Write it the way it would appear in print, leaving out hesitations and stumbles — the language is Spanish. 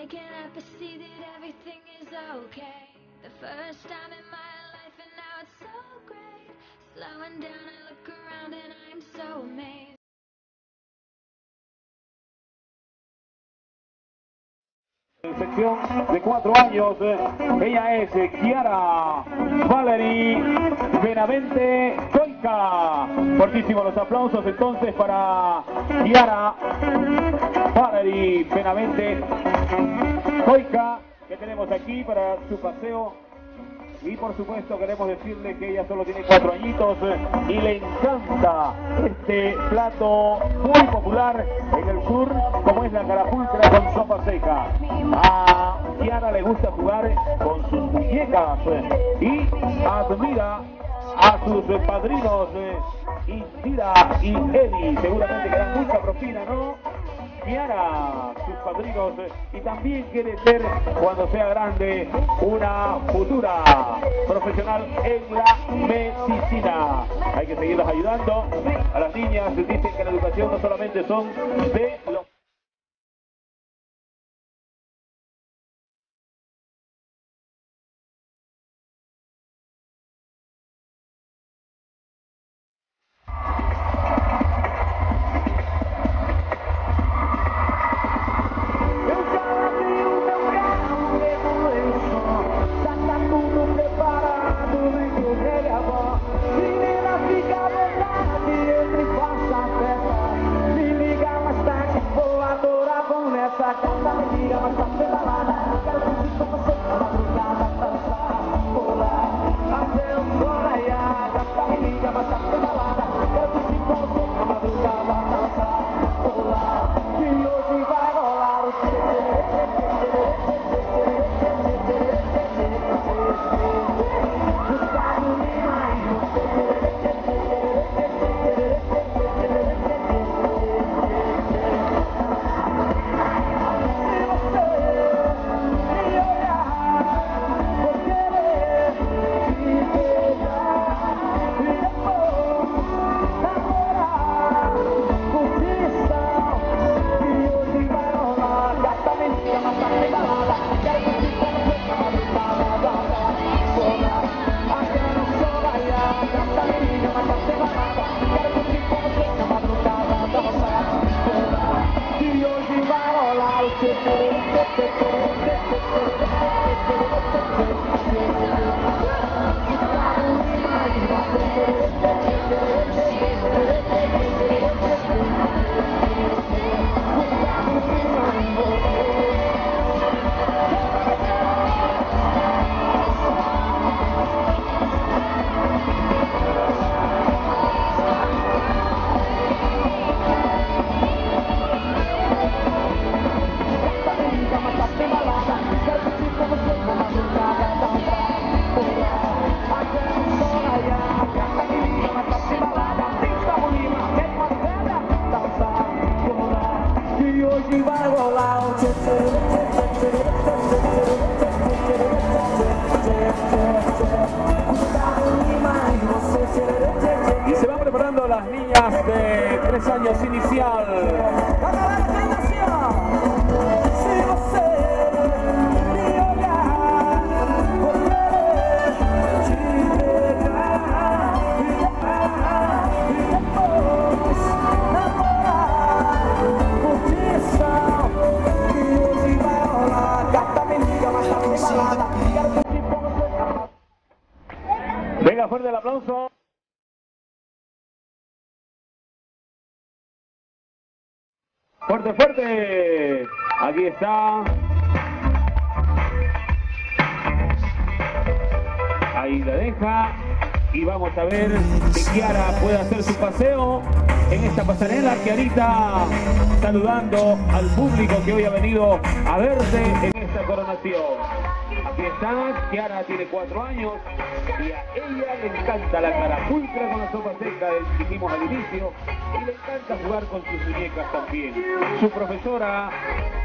can't ever see that everything is okay. The first time in my life and now it's so great. Slowing down, I look around and I'm so amazed. Sección de 4 años, ella es Kiara Valerie Benavente Coica. Fortísimos los aplausos entonces para Kiara Valerie Benavente Coica, que tenemos aquí para su paseo. Y por supuesto queremos decirle que ella solo tiene 4 añitos y le encanta este plato muy popular en el sur, como es la carapulcra con sopa seca. A Kiara le gusta jugar con sus muñecas y admira a sus padrinos Indira y Eddie. Seguramente que dan mucha propina, ¿no? Kiara, sus padrinos, y también quiere ser, cuando sea grande, una futura profesional en la medicina. Hay que seguirlas ayudando. A las niñas dicen que la educación no solamente son de los... Y se van preparando las niñas de 3 años inicial. Venga, fuerte el aplauso. Fuerte, fuerte. Aquí está. Ahí la deja. Y vamos a ver que Kiara puede hacer su paseo en esta pasarela. Kiarita saludando al público que hoy ha venido a verte en esta coronación. Aquí está, Kiara tiene 4 años y a ella le encanta la carapulcra con la sopa seca, dijimos al inicio, y le encanta jugar con sus muñecas también. Su profesora